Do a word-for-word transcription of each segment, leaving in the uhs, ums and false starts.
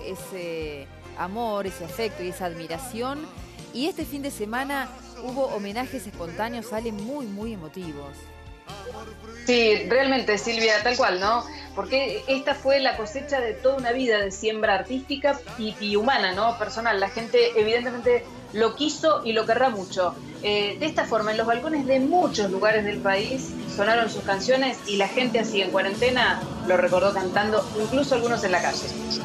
ese amor, ese afecto y esa admiración. Y este fin de semana hubo homenajes espontáneos, salen muy, muy emotivos. Sí, realmente, Silvia, tal cual, ¿no? Porque esta fue la cosecha de toda una vida de siembra artística y, y humana, ¿no? Personal. La gente evidentemente lo quiso y lo querrá mucho. Eh, de esta forma, en los balcones de muchos lugares del país sonaron sus canciones y la gente así en cuarentena lo recordó cantando, incluso algunos en la calle.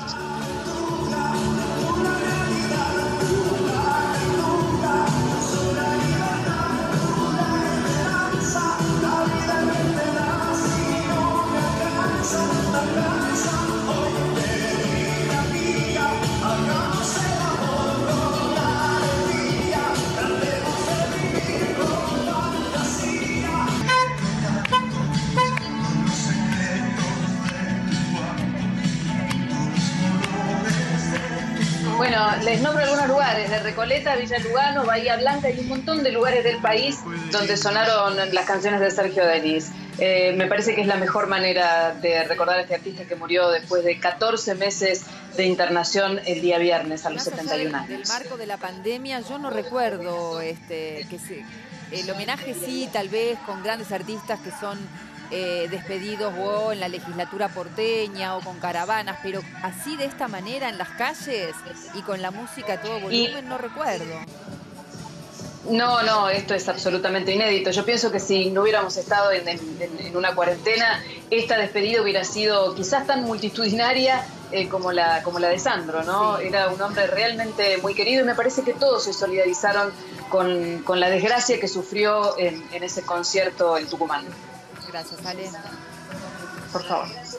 Bueno, les nombro algunos lugares, de Recoleta, Villa Lugano, Bahía Blanca y un montón de lugares del país donde sonaron las canciones de Sergio Denis. Eh, me parece que es la mejor manera de recordar a este artista que murió después de catorce meses de internación el día viernes a los setenta y un años. En el marco de la pandemia, yo no recuerdo este, que se, el homenaje sí, tal vez con grandes artistas que son eh, despedidos o en la legislatura porteña o con caravanas, pero así de esta manera en las calles y con la música a todo volumen, y... no recuerdo. No, no, esto es absolutamente inédito. Yo pienso que si no hubiéramos estado en, en, en una cuarentena, esta despedida hubiera sido quizás tan multitudinaria eh, como, la, como la de Sandro, ¿no? Sí. Era un hombre realmente muy querido y me parece que todos se solidarizaron con, con la desgracia que sufrió en, en ese concierto en Tucumán. Gracias, Ale. Por favor.